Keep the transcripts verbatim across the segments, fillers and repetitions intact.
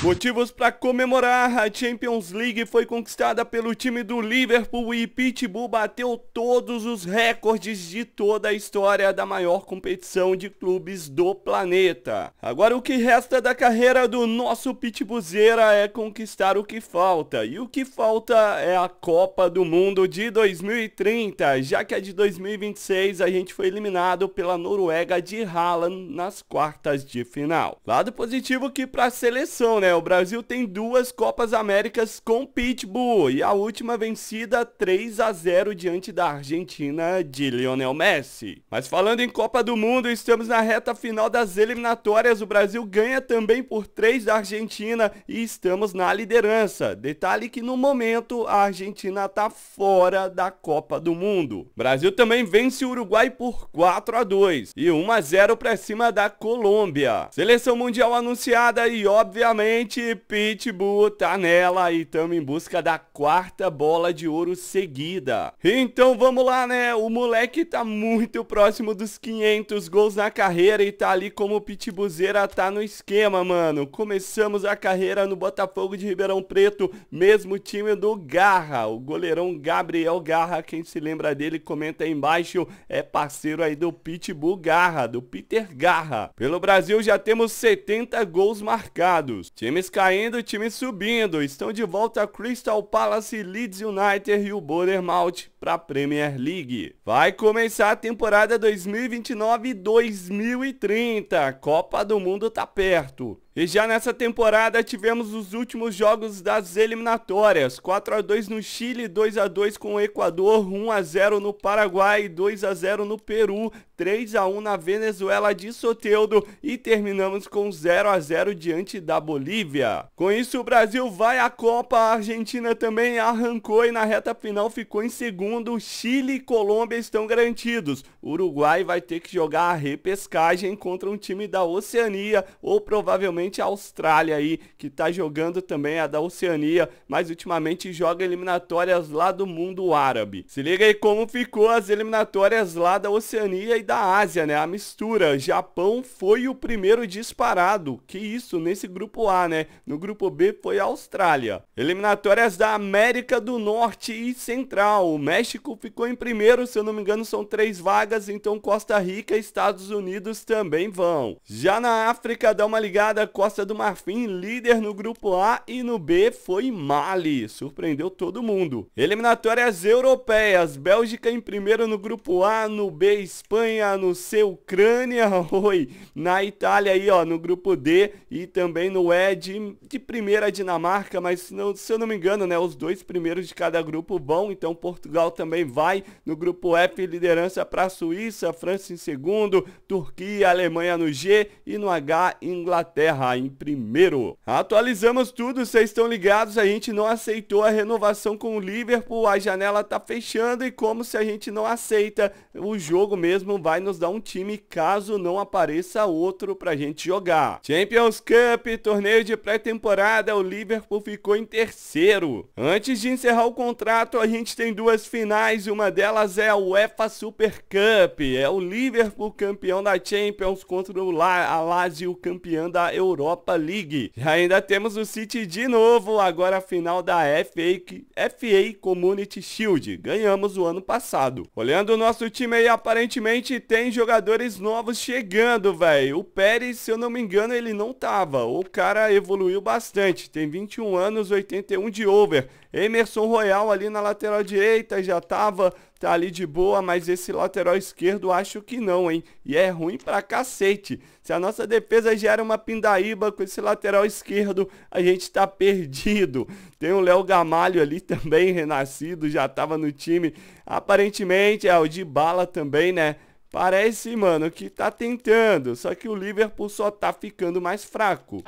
Motivos para comemorar: a Champions League foi conquistada pelo time do Liverpool e Pitbull bateu todos os recordes de toda a história da maior competição de clubes do planeta. Agora o que resta da carreira do nosso Pitbullzeira é conquistar o que falta, e o que falta é a Copa do Mundo de dois mil e trinta, já que a de dois mil e vinte e seis a gente foi eliminado pela Noruega de Haaland nas quartas de final. Lado positivo que para a seleção, né? O Brasil tem duas Copas Américas com Pitbull e a última vencida três a zero diante da Argentina de Lionel Messi. Mas falando em Copa do Mundo, estamos na reta final das eliminatórias. O Brasil ganha também por três da Argentina e estamos na liderança. Detalhe que no momento a Argentina está fora da Copa do Mundo. O Brasil também vence o Uruguai por quatro a dois e um a zero para cima da Colômbia. Seleção mundial anunciada e obviamente Pitbull tá nela e estamos em busca da quarta bola de ouro seguida. Então vamos lá, né? O moleque tá muito próximo dos quinhentos gols na carreira e tá ali como o Pitbullzeira tá no esquema, mano. Começamos a carreira no Botafogo de Ribeirão Preto, mesmo time do Garra, o goleirão Gabriel Garra. Quem se lembra dele, comenta aí embaixo, é parceiro aí do Pitbull Garra, do Peter Garra. Pelo Brasil já temos setenta gols marcados. Times caindo, times subindo. Estão de volta Crystal Palace, Leeds United e o Bournemouth para a Premier League. Vai começar a temporada dois mil e vinte e nove dois mil e trinta. Copa do Mundo tá perto. E já nessa temporada tivemos os últimos jogos das eliminatórias. quatro a dois no Chile, dois a dois com o Equador, um a zero no Paraguai, dois a zero no Peru, três a um na Venezuela de Soteldo e terminamos com zero a zero diante da Bolívia. Com isso o Brasil vai à Copa, a Argentina também arrancou e na reta final ficou em segundo. Chile e Colômbia estão garantidos. O Uruguai vai ter que jogar a repescagem contra um time da Oceania ou provavelmente a Austrália aí, que tá jogando também a da Oceania, mas ultimamente joga eliminatórias lá do mundo árabe. Se liga aí como ficou as eliminatórias lá da Oceania e da Ásia, né? A mistura. Japão foi o primeiro disparado. Que isso, nesse grupo A, né? No grupo B foi a Austrália. Eliminatórias da América do Norte e Central. O México ficou em primeiro, se eu não me engano são três vagas, então Costa Rica e Estados Unidos também vão. Já na África, dá uma ligada, Costa do Marfim, líder no grupo A, e no B foi Mali, surpreendeu todo mundo. Eliminatórias europeias, Bélgica em primeiro no grupo A, no B Espanha, no C Ucrânia, oi, na Itália aí ó, no grupo D, e também no E de, de primeira Dinamarca, mas não, se eu não me engano, né, os dois primeiros de cada grupo vão, então Portugal também vai. No grupo F, liderança para a Suíça, França em segundo, Turquia, Alemanha no G e no H, Inglaterra em primeiro. Atualizamos tudo, vocês estão ligados, a gente não aceitou a renovação com o Liverpool, a janela tá fechando e como se a gente não aceita, o jogo mesmo vai nos dar um time caso não apareça outro pra gente jogar. Champions Cup, torneio de pré-temporada, o Liverpool ficou em terceiro. Antes de encerrar o contrato, a gente tem duas finais, uma delas é a UEFA Super Cup, é o Liverpool campeão da Champions contra o La a Lazio campeão da Europa League. E ainda temos o City de novo, agora a final da F A, F A Community Shield. Ganhamos o ano passado. Olhando o nosso time aí, aparentemente tem jogadores novos chegando, velho. O Pérez, se eu não me engano, ele não tava. O cara evoluiu bastante. Tem vinte e um anos, oitenta e um de over. Emerson Royal ali na lateral direita já tava, tá ali de boa, mas esse lateral esquerdo acho que não, hein? E é ruim pra cacete. Se a nossa defesa já era uma pindaíba, com esse lateral esquerdo a gente tá perdido. Tem o Léo Gamalho ali também, renascido, já tava no time. Aparentemente, é o Dybala também, né? Parece, mano, que tá tentando, só que o Liverpool só tá ficando mais fraco.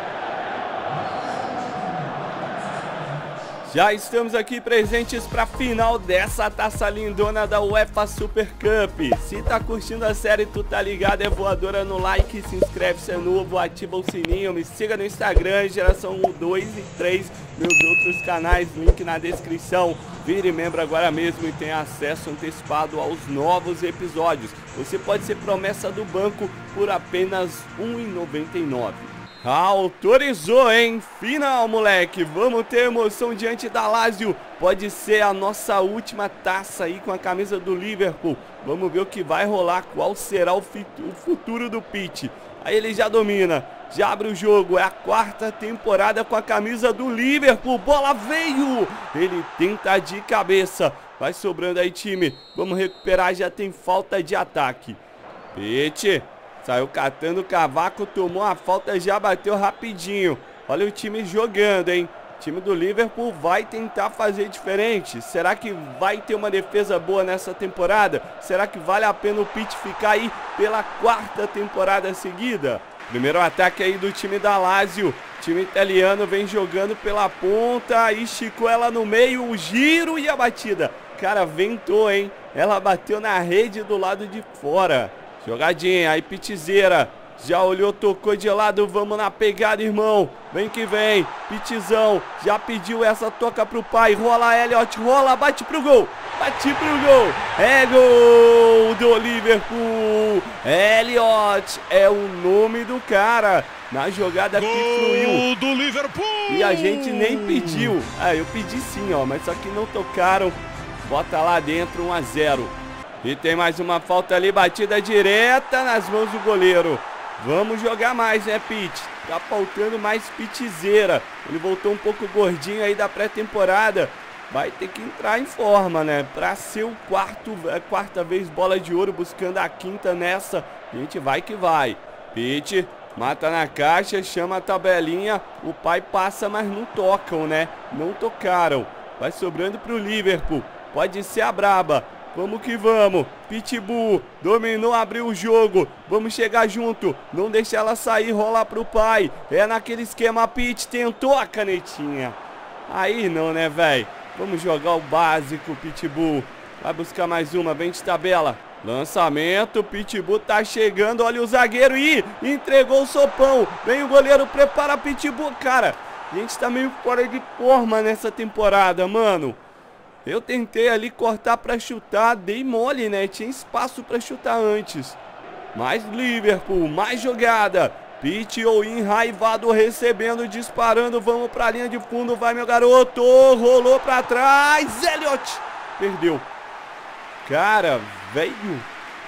Já estamos aqui presentes para a final dessa taça lindona da UEFA Super Cup. Se tá curtindo a série, tu tá ligado, é voadora no like, se inscreve se é novo, ativa o sininho, me siga no Instagram, geração um, dois e três, meus outros canais, link na descrição. Vire membro agora mesmo e tenha acesso antecipado aos novos episódios. Você pode ser promessa do banco por apenas um real e noventa e nove centavos. Autorizou, hein? Final, moleque. Vamos ter emoção diante da Lazio. Pode ser a nossa última taça aí com a camisa do Liverpool. Vamos ver o que vai rolar. Qual será o, o futuro do Pitt. Aí ele já domina. Já abre o jogo. É a quarta temporada com a camisa do Liverpool. Bola veio. Ele tenta de cabeça. Vai sobrando aí, time. Vamos recuperar. Já tem falta de ataque. Pitt. Saiu catando o cavaco, tomou a falta, já bateu rapidinho. Olha o time jogando, hein? O time do Liverpool vai tentar fazer diferente. Será que vai ter uma defesa boa nessa temporada? Será que vale a pena o Pitt ficar aí pela quarta temporada seguida? Primeiro ataque aí do time da Lazio. O time italiano vem jogando pela ponta, esticou ela no meio, o giro e a batida. Cara, ventou, hein? Ela bateu na rede do lado de fora. Jogadinha, aí Pitzeira, já olhou, tocou de lado, vamos na pegada, irmão, vem que vem, Pitzão, já pediu essa, toca pro pai, rola Elliot, rola, bate pro gol, bate pro gol, é gol do Liverpool, Elliot é o nome do cara, na jogada gol que fluiu, do Liverpool, e a gente nem pediu, ah, eu pedi sim, ó, mas só que não tocaram, bota lá dentro, um a zero. E tem mais uma falta ali, batida direta nas mãos do goleiro. Vamos jogar mais, né, Pitt? Tá faltando mais Pitzeira. Ele voltou um pouco gordinho aí da pré-temporada. Vai ter que entrar em forma, né? Pra ser o quarto, a quarta vez bola de ouro, buscando a quinta nessa. A gente vai que vai. Pitt mata na caixa, chama a tabelinha. O pai passa, mas não tocam, né? Não tocaram. Vai sobrando pro Liverpool. Pode ser a braba. Vamos que vamos, Pitbull dominou, abriu o jogo, vamos chegar junto, não deixa ela sair, rolar pro pai, é naquele esquema, Pitt tentou a canetinha, aí não, né, velho, vamos jogar o básico, Pitbull, vai buscar mais uma, vem de tabela, lançamento, Pitbull tá chegando, olha o zagueiro, e entregou o sopão, vem o goleiro, prepara Pitbull, cara, a gente tá meio fora de forma nessa temporada, mano. Eu tentei ali cortar pra chutar, dei mole, né? Tinha espaço pra chutar antes. Mais Liverpool, mais jogada. Pitt ou enraivado, recebendo, disparando. Vamos pra linha de fundo, vai meu garoto. Rolou pra trás, Elliot. Perdeu. Cara, velho.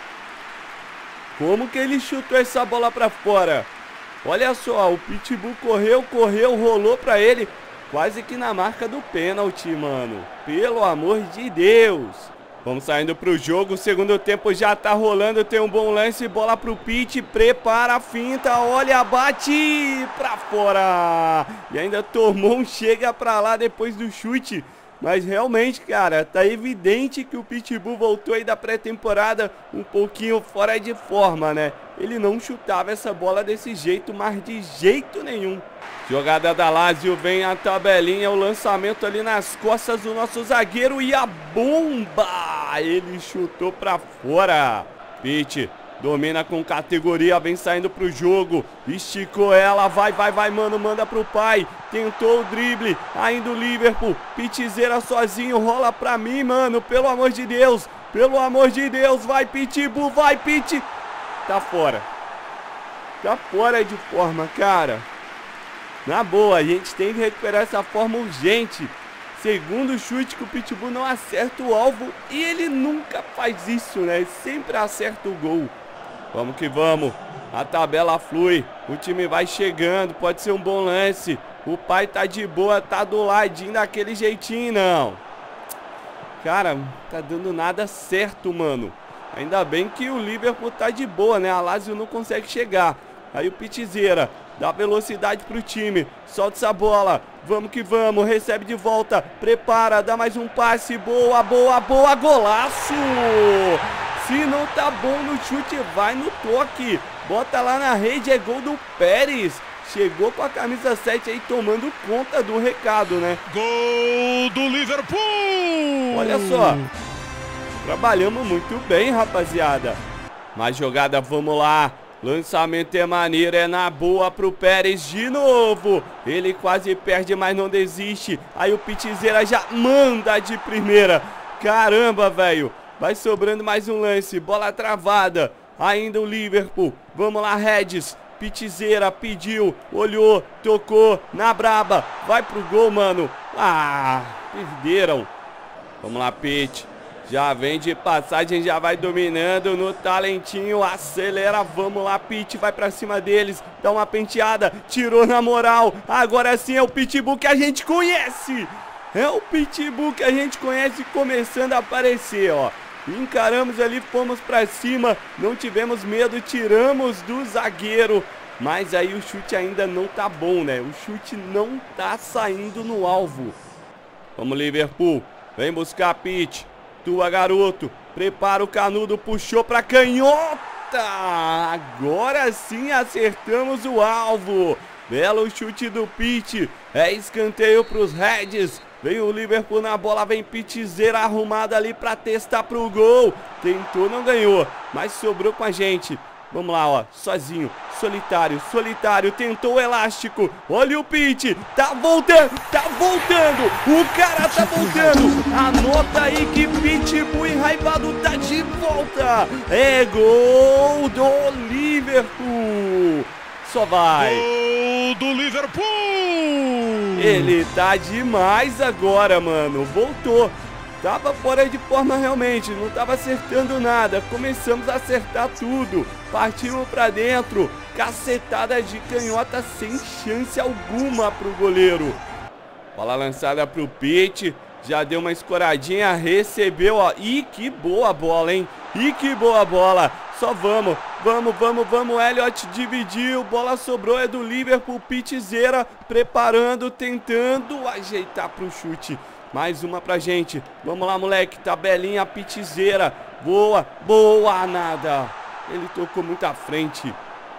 Como que ele chutou essa bola pra fora? Olha só, o Pitbull correu, correu, rolou pra ele. Quase que na marca do pênalti, mano. Pelo amor de Deus. Vamos saindo pro jogo. O segundo tempo já tá rolando. Tem um bom lance. Bola pro Pitt. Prepara a finta. Olha, bate pra fora. E ainda tomou um chega pra lá depois do chute. Mas realmente, cara, tá evidente que o Pitbull voltou aí da pré-temporada um pouquinho fora de forma, né? Ele não chutava essa bola desse jeito, mas de jeito nenhum. Jogada da Lazio, vem a tabelinha, o lançamento ali nas costas do nosso zagueiro e a bomba! Ele chutou pra fora. Pitt domina com categoria, vem saindo pro jogo, esticou ela, vai, vai, vai, mano, manda pro pai, tentou o drible, ainda o Liverpool, Pitzeira sozinho, rola pra mim, mano, pelo amor de Deus, pelo amor de Deus, vai Pitbull, vai Pitt, tá fora, tá fora de forma, cara, na boa, a gente tem que recuperar essa forma urgente. Segundo chute que o Pitbull não acerta o alvo e ele nunca faz isso, né, sempre acerta o gol. Vamos que vamos, a tabela flui, o time vai chegando, pode ser um bom lance, o pai tá de boa, tá do ladinho daquele jeitinho, não. Cara, tá dando nada certo, mano. Ainda bem que o Liverpool tá de boa, né, a Lazio não consegue chegar. Aí o Pitzeira dá velocidade pro time, solta essa bola, vamos que vamos, recebe de volta, prepara, dá mais um passe, boa, boa, boa, golaço! Se não tá bom no chute, vai no toque. Bota lá na rede, é gol do Pérez. Chegou com a camisa sete aí, tomando conta do recado, né? Gol do Liverpool! Olha só. Trabalhamos muito bem, rapaziada. Mais jogada, vamos lá. Lançamento é maneiro, é na boa pro Pérez de novo. Ele quase perde, mas não desiste. Aí o Pitzeira já manda de primeira. Caramba, velho. Vai sobrando mais um lance, bola travada, ainda o Liverpool, vamos lá Regis, Pitizera pediu, olhou, tocou na braba. Vai pro gol, mano. Ah, perderam. Vamos lá, Pit. Já vem de passagem, já vai dominando no talentinho. Acelera, vamos lá, Pit. Vai pra cima deles, dá uma penteada. Tirou na moral. Agora sim é o Pitbull que a gente conhece. É o Pitbull que a gente conhece começando a aparecer, ó. Encaramos ali, fomos pra cima. Não tivemos medo, tiramos do zagueiro. Mas aí o chute ainda não tá bom, né? O chute não tá saindo no alvo. Vamos, Liverpool. Vem buscar, Pit. Tua, garoto. Prepara o canudo, puxou pra canhota. Agora sim acertamos o alvo. Belo chute do Pit. É escanteio pros Reds. Vem o Liverpool na bola, vem Pitizera arrumada ali pra testar pro gol. Tentou, não ganhou, mas sobrou com a gente. Vamos lá, ó, sozinho, solitário, solitário, tentou o elástico. Olha o Pit, tá voltando, tá voltando, o cara tá voltando. Anota aí que Pitbull enraivado tá de volta. É gol do Liverpool. Só vai. Gol do Liverpool. Ele tá demais agora, mano. Voltou. Tava fora de forma realmente, não tava acertando nada. Começamos a acertar tudo. Partimos pra dentro. Cacetada de canhota sem chance alguma pro goleiro. Bola lançada pro Pit. Já deu uma escoradinha, recebeu, ó. Ih, que boa bola, hein? Ih, que boa bola. Só vamos, vamos, vamos, vamos. Elliot dividiu, bola sobrou, é do Liverpool. Pitizera preparando, tentando ajeitar pro chute. Mais uma pra gente. Vamos lá, moleque. Tabelinha, Pitizera. Boa, boa, nada. Ele tocou muito à frente.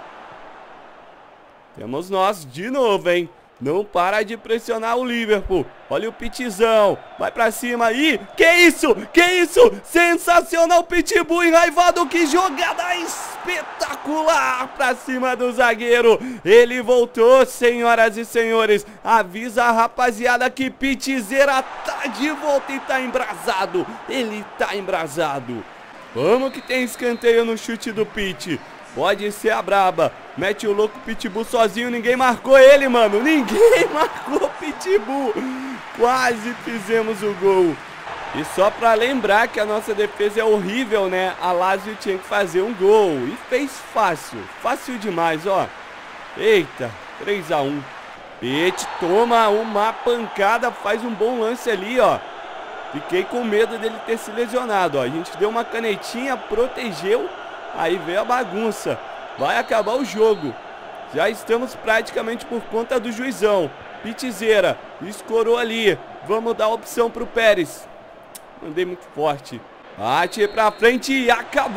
Temos nós de novo, hein? Não para de pressionar o Liverpool. Olha o Pitizão. Vai pra cima aí. Que isso? Que isso? Sensacional, Pitbull enraivado. Que jogada espetacular pra cima do zagueiro. Ele voltou, senhoras e senhores. Avisa a rapaziada que Pitizera tá de volta e tá embrasado. Ele tá embrasado. Vamos que tem escanteio no chute do Pit. Pode ser a braba. Mete o louco Pitbull sozinho. Ninguém marcou ele, mano. Ninguém marcou o Pitbull. Quase fizemos o gol. E só pra lembrar que a nossa defesa é horrível, né? A Lazio tinha que fazer um gol. E fez fácil. Fácil demais, ó. Eita. três a um. Pit toma uma pancada. Faz um bom lance ali, ó. Fiquei com medo dele ter se lesionado, ó. A gente deu uma canetinha, protegeu. Aí veio a bagunça. Vai acabar o jogo. Já estamos praticamente por conta do juizão. Pitizera escorou ali. Vamos dar opção pro Pérez. Mandei muito forte. Bate pra frente e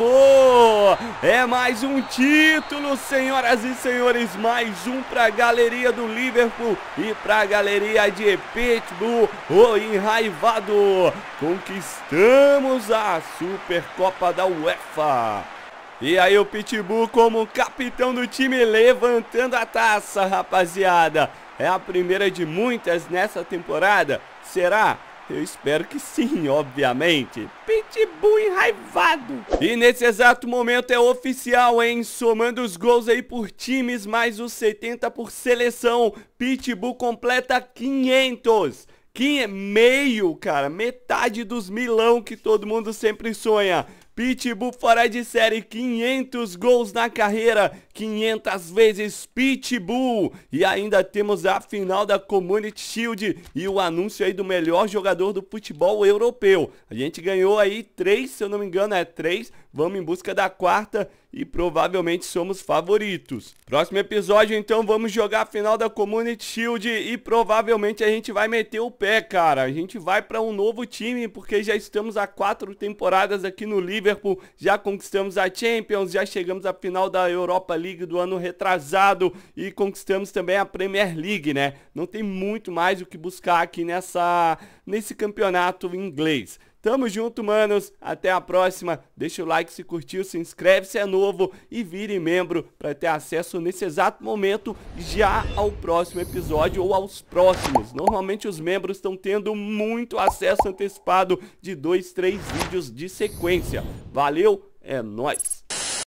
acabou. É mais um título, senhoras e senhores. Mais um pra galeria do Liverpool e pra galeria de Pitbull, o enraivado. Conquistamos a Supercopa da UEFA. E aí o Pitbull como capitão do time levantando a taça, rapaziada. É a primeira de muitas nessa temporada? Será? Eu espero que sim, obviamente. Pitbull enraivado. E nesse exato momento é oficial, hein? Somando os gols aí por times, mais os setenta por seleção. Pitbull completa quinhentos. Que é meio, cara. Metade dos milão que todo mundo sempre sonha. Pitbull fora de série, quinhentos gols na carreira, quinhentas vezes Pitbull. E ainda temos a final da Community Shield e o anúncio aí do melhor jogador do futebol europeu. A gente ganhou aí três, se eu não me engano é três, vamos em busca da quarta e provavelmente somos favoritos. Próximo episódio então vamos jogar a final da Community Shield e provavelmente a gente vai meter o pé, cara. A gente vai para um novo time porque já estamos há quatro temporadas aqui no Liverpool, já conquistamos a Champions, já chegamos à final da Europa League do ano retrasado e conquistamos também a Premier League, né? Não tem muito mais o que buscar aqui nessa, nesse campeonato inglês. Tamo junto, manos. Até a próxima. Deixa o like se curtiu, se inscreve se é novo e vire membro para ter acesso nesse exato momento já ao próximo episódio ou aos próximos. Normalmente os membros estão tendo muito acesso antecipado de dois, três vídeos de sequência. Valeu, é nóis!